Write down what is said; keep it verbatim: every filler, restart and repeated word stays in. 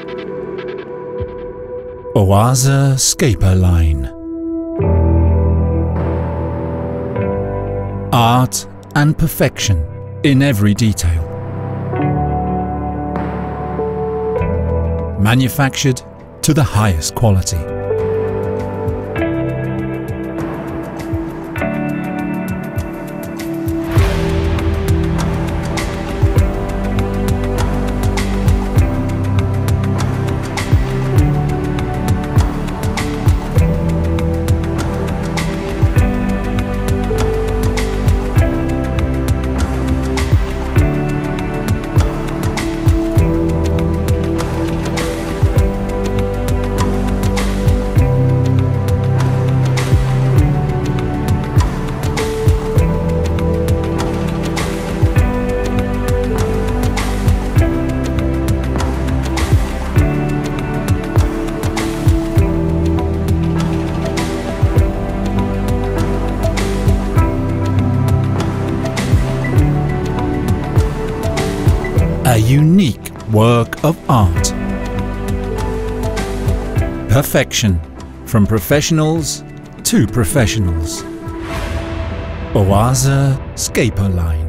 OASE ScaperLine. Art and perfection in every detail. Manufactured to the highest quality. A unique work of art. Perfection from professionals to professionals. OASE ScaperLine.